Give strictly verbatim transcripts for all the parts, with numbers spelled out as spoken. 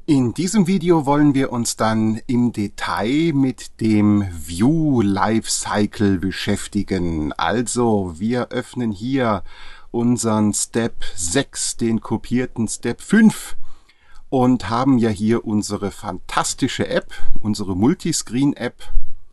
In diesem Video wollen wir uns dann im Detail mit dem View Lifecycle beschäftigen. Also wir öffnen hier unseren Step sechs, den kopierten Step fünf und haben ja hier unsere fantastische App, unsere Multiscreen-App.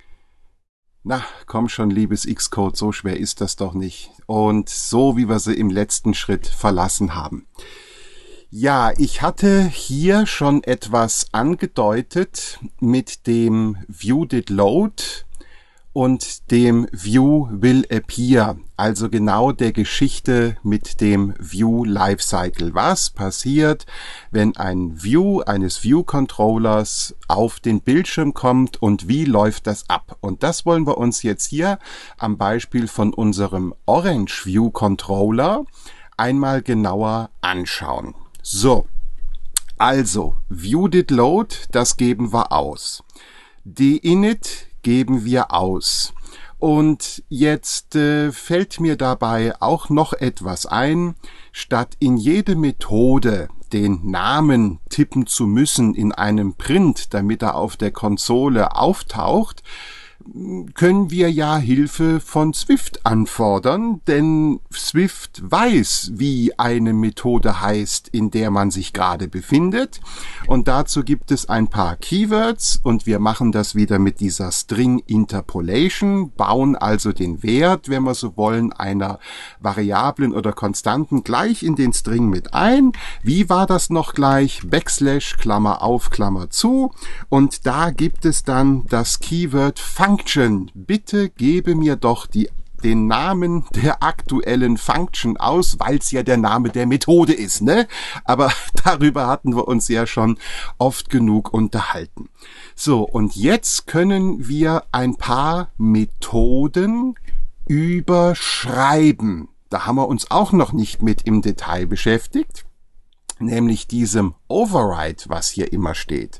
Na, komm schon, liebes Xcode, so schwer ist das doch nicht. Und so, wie wir sie im letzten Schritt verlassen haben. Ja, ich hatte hier schon etwas angedeutet mit dem ViewDidLoad und dem ViewWillAppear, also genau der Geschichte mit dem View Lifecycle. Was passiert, wenn ein View eines View-Controllers auf den Bildschirm kommt und wie läuft das ab? Und das wollen wir uns jetzt hier am Beispiel von unserem Orange View Controller einmal genauer anschauen. So, also ViewDidLoad, das geben wir aus. Dinit geben wir aus. Und jetzt äh, fällt mir dabei auch noch etwas ein. Statt in jede Methode den Namen tippen zu müssen in einem Print, damit er auf der Konsole auftaucht, können wir ja Hilfe von Swift anfordern, denn Swift weiß, wie eine Methode heißt, in der man sich gerade befindet. Und dazu gibt es ein paar Keywords und wir machen das wieder mit dieser String Interpolation, bauen also den Wert, wenn wir so wollen, einer Variablen oder Konstanten gleich in den String mit ein. Wie war das noch gleich? Backslash, Klammer auf, Klammer zu. Und da gibt es dann das Keyword Function. Bitte gebe mir doch die, den Namen der aktuellen Function aus, weil es ja der Name der Methode ist, ne? Aber darüber hatten wir uns ja schon oft genug unterhalten. So, und jetzt können wir ein paar Methoden überschreiben. Da haben wir uns auch noch nicht mit im Detail beschäftigt, nämlich diesem Override, was hier immer steht.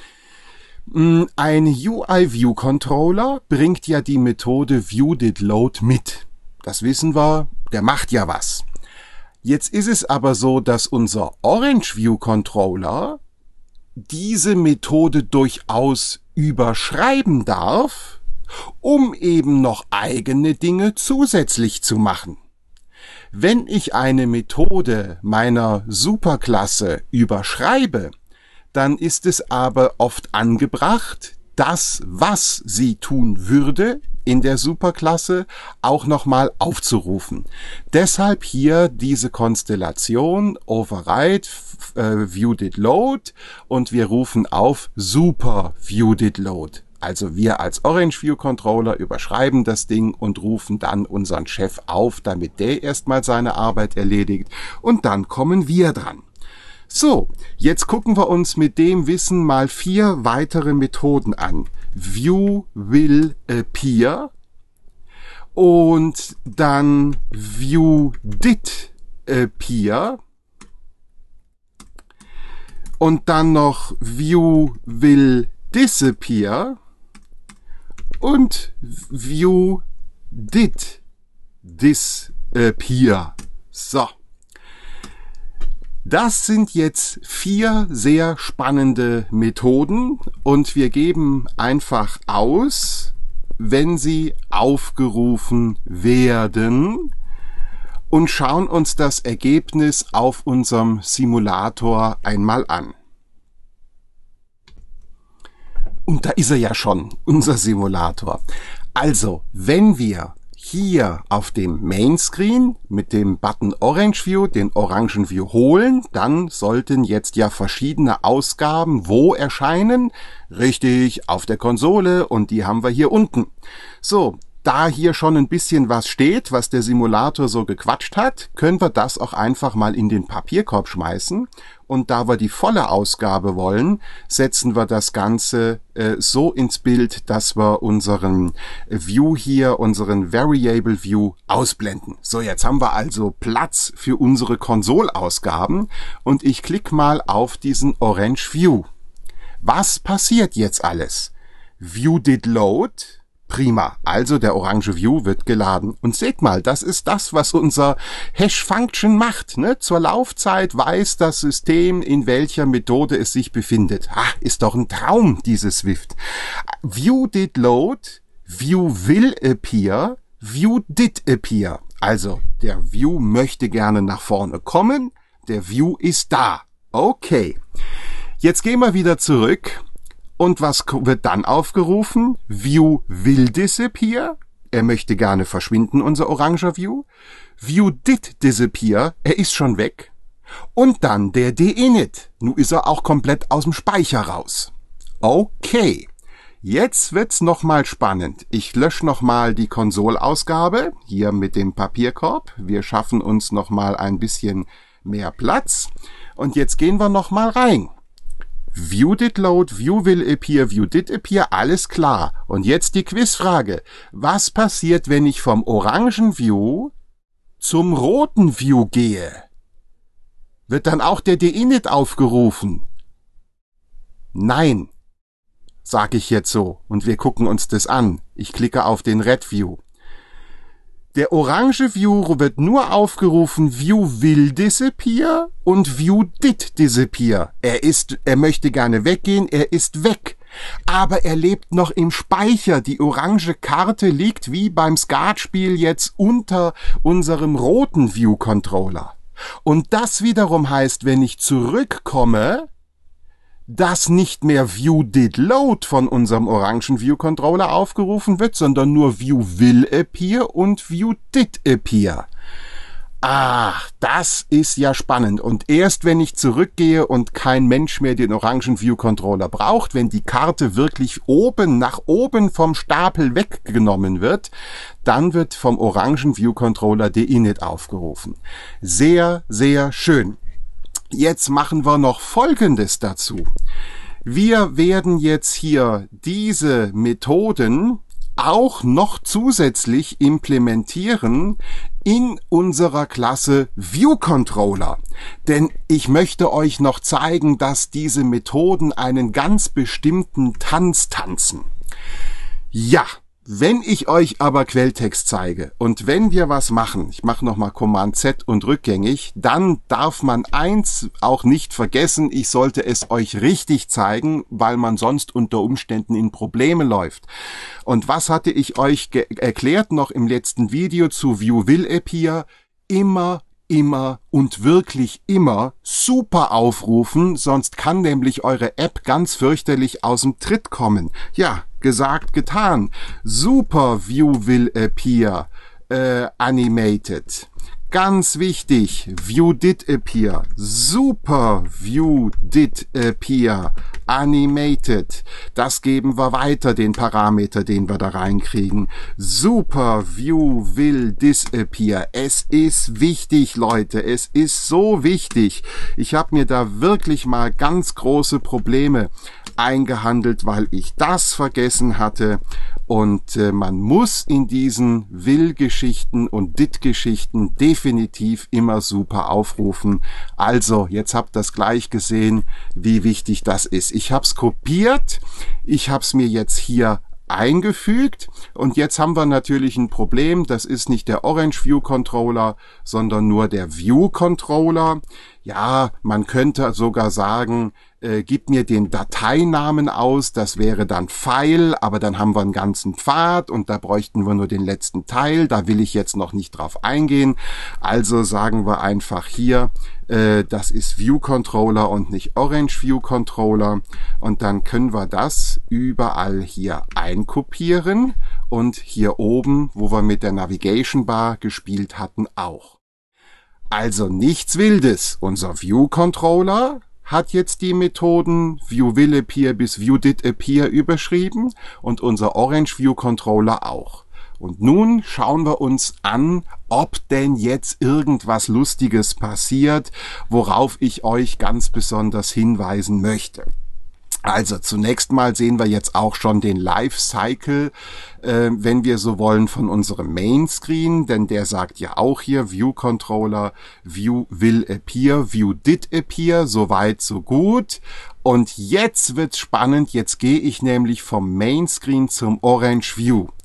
Ein U I-View-Controller bringt ja die Methode ViewDidLoad mit. Das wissen wir, der macht ja was. Jetzt ist es aber so, dass unser Orange View-Controller diese Methode durchaus überschreiben darf, um eben noch eigene Dinge zusätzlich zu machen. Wenn ich eine Methode meiner Superklasse überschreibe, dann ist es aber oft angebracht, das, was sie tun würde in der Superklasse, auch nochmal aufzurufen. Deshalb hier diese Konstellation Override äh, ViewDidLoad und wir rufen auf Super ViewDidLoad. Also wir als Orange View Controller überschreiben das Ding und rufen dann unseren Chef auf, damit der erstmal seine Arbeit erledigt und dann kommen wir dran. So, jetzt gucken wir uns mit dem Wissen mal vier weitere Methoden an. ViewWillAppear und dann ViewDidAppear und dann noch ViewWillDisappear und ViewDidDisappear. So. Das sind jetzt vier sehr spannende Methoden und wir geben einfach aus, wenn sie aufgerufen werden und schauen uns das Ergebnis auf unserem Simulator einmal an. Und da ist er ja schon, unser Simulator. Also, wenn wir hier auf dem Mainscreen mit dem Button Orange View den orangen View holen, dann sollten jetzt ja verschiedene Ausgaben wo erscheinen? Richtig, auf der Konsole und die haben wir hier unten. So, da hier schon ein bisschen was steht, was der Simulator so gequatscht hat, können wir das auch einfach mal in den Papierkorb schmeißen. Und da wir die volle Ausgabe wollen, setzen wir das Ganze äh, so ins Bild, dass wir unseren View hier, unseren Variable View ausblenden. So, jetzt haben wir also Platz für unsere Konsolausgaben und ich klicke mal auf diesen Orange View. Was passiert jetzt alles? ViewDidLoad Prima. Also der orange View wird geladen. Und seht mal, das ist das, was unser Hash-Function macht. Ne? Zur Laufzeit weiß das System, in welcher Methode es sich befindet. Ah, ist doch ein Traum, dieses Swift. View did load, View will appear, View did appear. Also der View möchte gerne nach vorne kommen, der View ist da. Okay. Jetzt gehen wir wieder zurück. Und was wird dann aufgerufen? View will disappear. Er möchte gerne verschwinden, unser oranger View. View did disappear. Er ist schon weg. Und dann der deinit. Nun ist er auch komplett aus dem Speicher raus. Okay. Jetzt wird's nochmal spannend. Ich lösche nochmal die Konsolausgabe. Hier mit dem Papierkorb. Wir schaffen uns nochmal ein bisschen mehr Platz. Und jetzt gehen wir nochmal rein. View did load, View will appear, View did appear, alles klar. Und jetzt die Quizfrage. Was passiert, wenn ich vom orangen View zum roten View gehe? Wird dann auch der deinit aufgerufen? Nein, sage ich jetzt so. Und wir gucken uns das an. Ich klicke auf den Red View. Der orange View wird nur aufgerufen, View will disappear und View did disappear. Er ist, er möchte gerne weggehen, er ist weg. Aber er lebt noch im Speicher. Die orange Karte liegt wie beim Skatspiel jetzt unter unserem roten View Controller. Und das wiederum heißt, wenn ich zurückkomme, dass nicht mehr View did load von unserem orangen View Controller aufgerufen wird, sondern nur View will appear und View did appear. Ach, das ist ja spannend. Und erst wenn ich zurückgehe und kein Mensch mehr den orangen View Controller braucht, wenn die Karte wirklich oben nach oben vom Stapel weggenommen wird, dann wird vom orangen View Controller deinit aufgerufen. Sehr, sehr schön. Jetzt machen wir noch Folgendes dazu. Wir werden jetzt hier diese Methoden auch noch zusätzlich implementieren in unserer Klasse ViewController. Denn ich möchte euch noch zeigen, dass diese Methoden einen ganz bestimmten Tanz tanzen. Ja. Wenn ich euch aber Quelltext zeige und wenn wir was machen, ich mache nochmal Command Z und rückgängig, dann darf man eins auch nicht vergessen, ich sollte es euch richtig zeigen, weil man sonst unter Umständen in Probleme läuft. Und was hatte ich euch erklärt noch im letzten Video zu View will appear? Immer immer und wirklich immer super aufrufen, sonst kann nämlich eure App ganz fürchterlich aus dem Tritt kommen. Ja, gesagt, getan. Super View will appear äh, animated. Ganz wichtig, View did appear. Super View did appear animated. Das geben wir weiter, den Parameter, den wir da reinkriegen. Super View will disappear. Es ist wichtig, Leute. Es ist so wichtig. Ich habe mir da wirklich mal ganz große Probleme eingehandelt, weil ich das vergessen hatte. Und äh, man muss in diesen Will-Geschichten und Did-Geschichten definitiv immer super aufrufen. Also, jetzt habt ihr das gleich gesehen, wie wichtig das ist. Ich habe es kopiert, ich habe es mir jetzt hier eingefügt und jetzt haben wir natürlich ein Problem. Das ist nicht der Orange View Controller, sondern nur der View Controller. Ja, man könnte sogar sagen, äh, gib mir den Dateinamen aus, das wäre dann File, aber dann haben wir einen ganzen Pfad und da bräuchten wir nur den letzten Teil, da will ich jetzt noch nicht drauf eingehen. Also sagen wir einfach hier, äh, das ist View Controller und nicht Orange View Controller und dann können wir das überall hier einkopieren und hier oben, wo wir mit der Navigation Bar gespielt hatten, auch. Also nichts Wildes. Unser View Controller hat jetzt die Methoden View will appear bis View did appear überschrieben und unser Orange View Controller auch. Und nun schauen wir uns an, ob denn jetzt irgendwas Lustiges passiert, worauf ich euch ganz besonders hinweisen möchte. Also zunächst mal sehen wir jetzt auch schon den Lifecycle, äh, wenn wir so wollen, von unserem Mainscreen, denn der sagt ja auch hier View Controller, View will appear, View did appear, so weit, so gut. Und jetzt wird's spannend, jetzt gehe ich nämlich vom Mainscreen zum Orange View.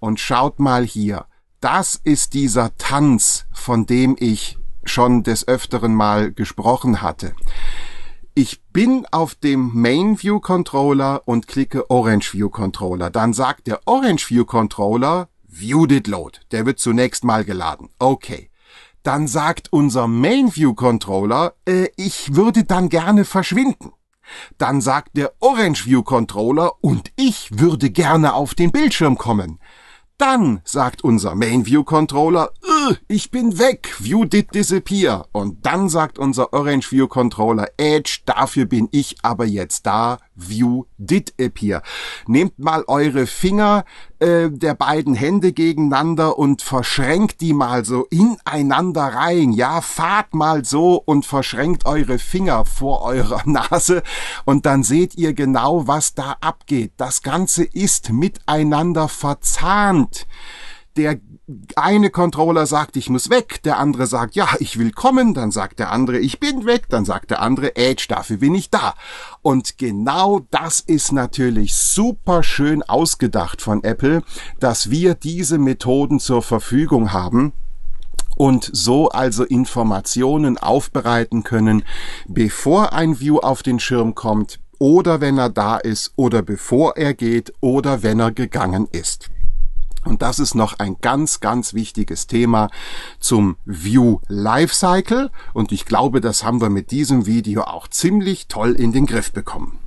Und schaut mal hier. Das ist dieser Tanz, von dem ich schon des Öfteren mal gesprochen hatte. Ich bin auf dem Main View Controller und klicke Orange View Controller. Dann sagt der Orange View Controller, View did load. Der wird zunächst mal geladen. Okay. Dann sagt unser Main View Controller, äh, ich würde dann gerne verschwinden. Dann sagt der Orange View Controller, und ich würde gerne auf den Bildschirm kommen. Dann sagt unser Main View Controller, ich bin weg, View did disappear. Und dann sagt unser Orange View Controller, Edge, dafür bin ich aber jetzt da, View did appear. Nehmt mal eure Finger äh, der beiden Hände gegeneinander und verschränkt die mal so ineinander rein. Ja, fahrt mal so und verschränkt eure Finger vor eurer Nase und dann seht ihr genau, was da abgeht. Das Ganze ist miteinander verzahnt. Der eine Controller sagt, ich muss weg, der andere sagt, ja, ich will kommen, dann sagt der andere, ich bin weg, dann sagt der andere, Edge, dafür bin ich da. Und genau das ist natürlich super schön ausgedacht von Apple, dass wir diese Methoden zur Verfügung haben und so also Informationen aufbereiten können, bevor ein View auf den Schirm kommt oder wenn er da ist oder bevor er geht oder wenn er gegangen ist. Und das ist noch ein ganz, ganz wichtiges Thema zum View Lifecycle. Und ich glaube, das haben wir mit diesem Video auch ziemlich toll in den Griff bekommen.